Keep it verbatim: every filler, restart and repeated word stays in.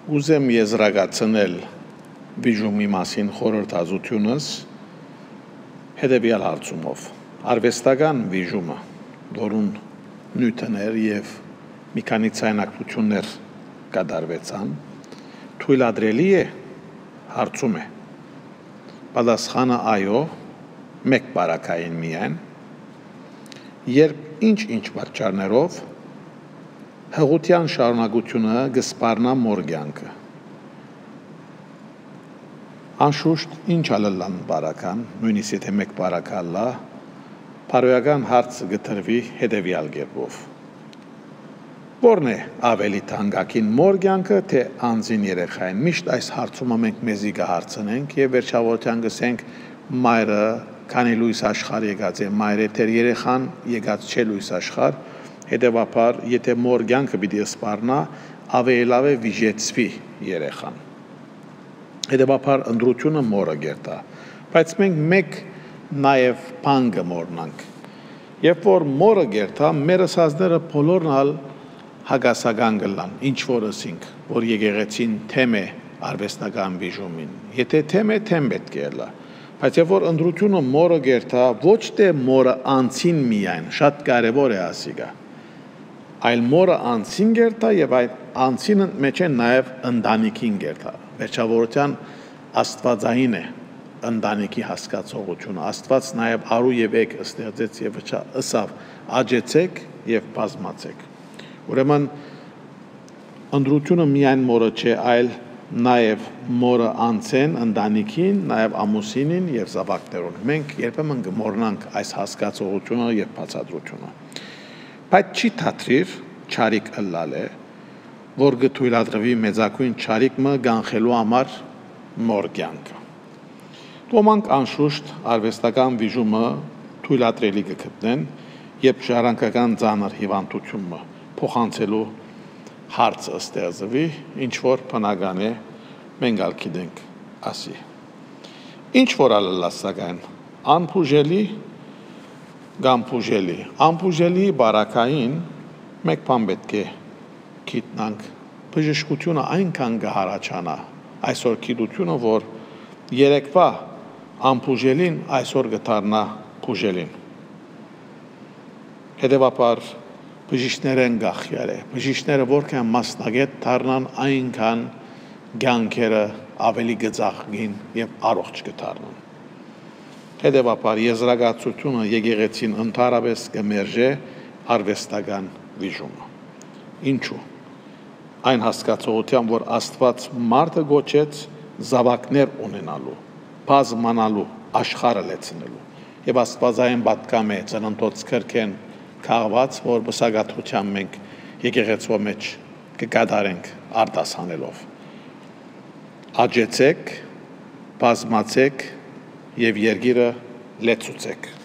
Ուզեմ եզրակացնել վիժումի մասին խորհրդածությունս հետևյալ հարցումով. արվեստական վիժումը, որուն նյութներ եւ մի քանի ցայնակություններ կատարվեցան, թույլատրելի է հարցում է։ Պատասխանը այո, մեկ բարակային միայն, երբ ինչ-ինչ պատճառներով հղության շարունակությունը գսպառնա մոր կյանքը։ Անշուշտ ինչ ալլան բարական, նույնիսկ եթե մեկ բարակալա, բարոյական հարցը գտրվի հետևյալ կերպով. Որն է ավելի թանկագին մոր կյանքը, թե անձին երեխային։ Միշտ այս հարցումը մենք մեզի կհարցնենք եւ վերջավորության կսենք մայրը քանի լույս աշխարհ եկած է, մայրը թե երեխան եկած չէ լույս աշխարհ, հետևաբար եթե մոր կյանքը պիտի սպառնա, ավելի լավ է վիժեցվի երեխան։ Հետևաբար ընդրությունը մորը գերտա, բայց մենք մեկ նաև բան կմոռնանք։ Երբ որ մորը գերտա, մեր ասածները բոլորն ալ հագասական կլան, ինչ որ ասինք, որ եկեղեցին թեմ է արվեստական վիժումին։ Եթե թեմ է, թեմ պետք է լա։ Բայց երբ որ ընդրությունը մորը գերտա, ոչ թե մորը անցին միայն, շատ կարևոր է ասիգա, այլ մորը անցին գերտա եւ այդ անցին մեջ է նաեւ ընտանիքին գերտա։ Վերջավորության Աստվածային է ընտանիքի հասկացողությունը։ Աստված նաեւ արու եւ եք ստեղծեց եւ ըսավ աջեցեք եւ բազմացեք։ Ուրեմն ընդրությունը միայն մորը չէ, այլ նաեւ մորը անցեն ընտանիքին, նաեւ ամուսինին եւ զավակներուն։ Մենք երբեմն կմոռնանք այս հասկացողությունը եւ բացատրությունը։ Բայց չի թատրիր չարիք ըլլալ է, որ գթույլատրվի մեծակույն չարիքը գանխելու համար մոր կյանքը։ Ոմանք անշուշտ արվեստական վիժումը թույլատրելի կգտնեն, երբ ժառանգական ծանր հիվանդությունը փոխանցելու հարցը ստեղծվի, ինչ որ բնական է, մենք ալ գիտենք ասի։ Ինչ որ ալլա սակայն անբուժելի կամ բուժելի, անբուժելի բարակային մեկ բան պետք է գիտնանք, բժշկությունը այնքան կհարաճանա այսօր գիտությունը, որ երեկվա անբուժելին այսօր կդառնա բուժելին։ Հետևաբար բժիշկները են գախյալ է, բժիշկները որքան մասնագետ դառնան, այնքան կյանքերը ավելի գծախին եւ առողջ կդառնան։ Հետևաբար եզրակացությունը եկեղեցին ընդհանրապես կմերժե արվեստական վիժումը։ Ինչու՞։ Այն հասկացողությամբ, որ Աստված մարդը գոչեց զավակներ ունենալու, բազմանալու, աշխարհը լեցնելու։ Եվ Աստվածային պատկամ է ծննդոց քրքեն քաղված, որ բսակաթության մենք եկեղեցու մեջ կկատարենք արտասանելով։ Աջեցեք, բազմացեք եւ երկիրը լեցուցեք։